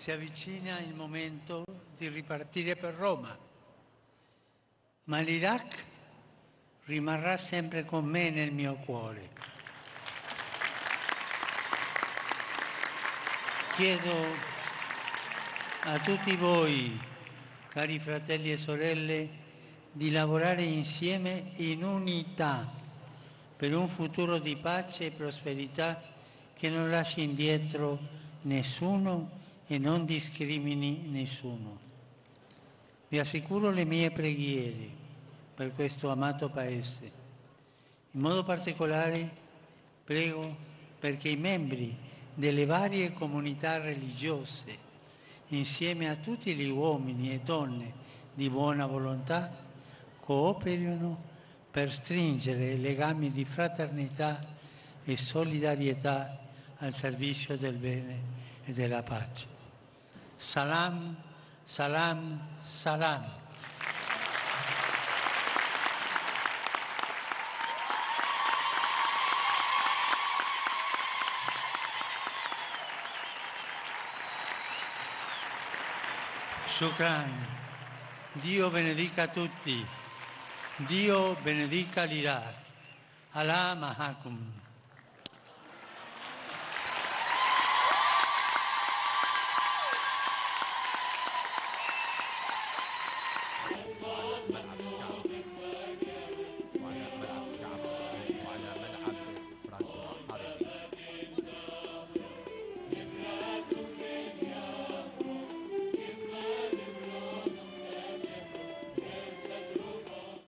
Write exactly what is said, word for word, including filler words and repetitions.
si avvicina il momento di ripartire per Roma, ma l'Iraq rimarrà sempre con me nel mio cuore. Chiedo a tutti voi, cari fratelli e sorelle, di lavorare insieme in unità per un futuro di pace e prosperità che non lasci indietro nessuno e non discrimini nessuno. Vi assicuro le mie preghiere per questo amato Paese. In modo particolare prego perché i membri delle varie comunità religiose, insieme a tutti gli uomini e donne di buona volontà, cooperino per stringere legami di fraternità e solidarietà al servizio del bene e della pace. Salam, salam, salam. Shukran. Dio benedica tutti. Dio benedica l'Iraq. Allah Mahakum.